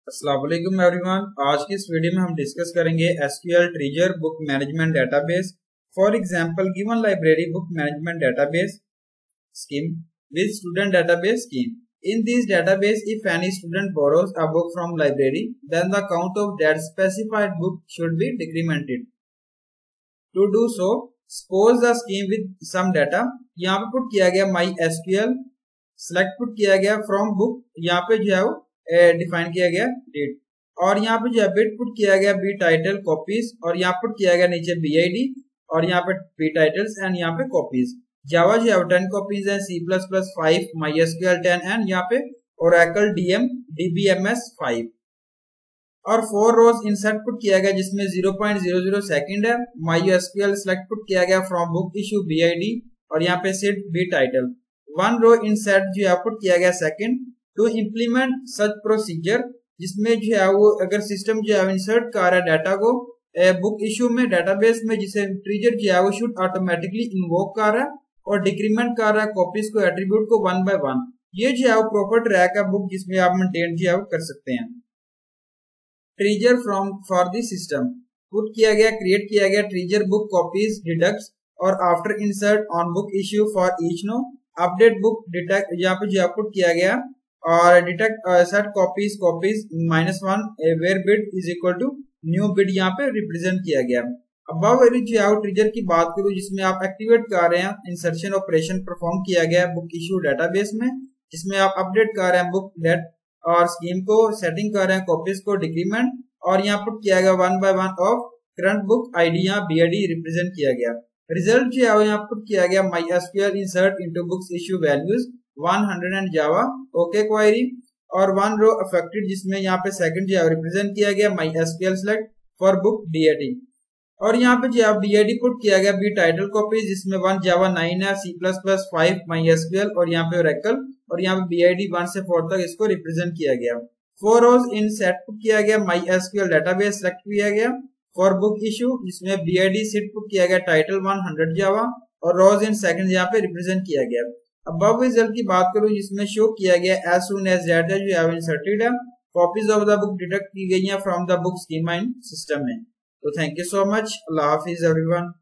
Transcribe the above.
अस्सलाम वालेकुम एवरीवन। आज की इस वीडियो में हम डिस्कस करेंगे SQL trigger book management database. For example given library book management database scheme with student database scheme. In this database, if any student borrows a book from library, then the count of that specified book should be decremented. To do so, suppose the scheme with some data. यहाँ पे put किया गया MySQL, select put किया गया from book, यहाँ पे जो है वो डिफाइन किया गया डेट, और यहाँ पे जो है बिट पुट किया गया बी टाइटल कॉपीज, और यहाँ पुट किया गया नीचे BID, और यहाँ पे बी टाइटल्स एंड यहाँ पे कॉपीज। जावा जो है 10 कॉपीज है, C++5, MySQL 10 एंड यहाँ पे Oracle DBMS 5, और 4 रोज इंसर्ट पुट किया गया जिसमें 0.00 सेकंड है। MySQL सेलेक्ट पुट किया गया फ्रॉम बुक इशू BID, और यहाँ पे sit B title. 1 row insert जो है पुट किया गया second to implement such procedure, जिसमें जो है वो अगर सिस्टम जो है इंसर्ट कर रहा है डाटा को बुक इशू में डेटाबेस में, जिसे ट्रीजर जो है वो शुड ऑटोमेटिकली इन्वोक कर रहा है और डिक्रीमेंट कर रहा है कॉपीज को, एट्रीब्यूट को 1 बाय 1। ये जो है वो प्रॉपर ट्रैक है बुक जिसमें आप मेंटेन जो है वो कर सकते हैं। Trigger from for the system put किया गया, क्रिएट किया गया ट्रीजर बुक कॉपीज डिडक्ट्स, और after insert on book issue for each no update book detect, यहाँ पे जो पुट किया गया और detect set copies -1 where bit is equal to new bit, यहाँ पे रिप्रेजेंट किया गया। अब जो है ट्रीजर की बात करूं जिसमें आप एक्टिवेट कर रहे हैं इंसर्शन ऑपरेशन परफॉर्म किया गया बुक इशू डेटाबेस में, जिसमें आप अपडेट कर रहे हैं बुक डेट और स्कीम को, सेटिंग कर रहे हैं कॉपीज को डिक्रीमेंट, और यहाँ पुट किया गया 1 by 1 of current book ID, यहाँ BID रिप्रेजेंट किया गया। रिजल्ट जो है यहाँ पुट किया गया MySQL insert into books issue values 100 and Java okay query, और 1 रो अफेक्टेड जिसमें यहाँ पे सेकंड जो है रिप्रेजेंट किया गया MySQL select for book DID, और यहाँ पे जो है BID पुट किया गया बी टाइटल कॉपी जिसमें 1 जावा 9 है, C++5 MySQL, और यहाँ पे Oracle, और यहाँ पे BID 1 से 4 तक इसको रिप्रेजेंट किया गया। 4 रोज इन सेट पुट किया गया MySQL डेटाबेस सेलेक्ट किया गया फॉर बुक इशू जिसमें BID सिट पुट किया गया टाइटल 100 जावा, और रोज इन सेकंड यहाँ पे रिप्रेजेंट किया गया। अब रिजल्ट की बात करूं जिसमें शो किया गया एज सून एज डेटा जो है इंसर्टेड है, copies of the book detect की गई है from the book schema in system में। तो थैंक यू सो मच, अल्लाह हाफिज एवरीवन।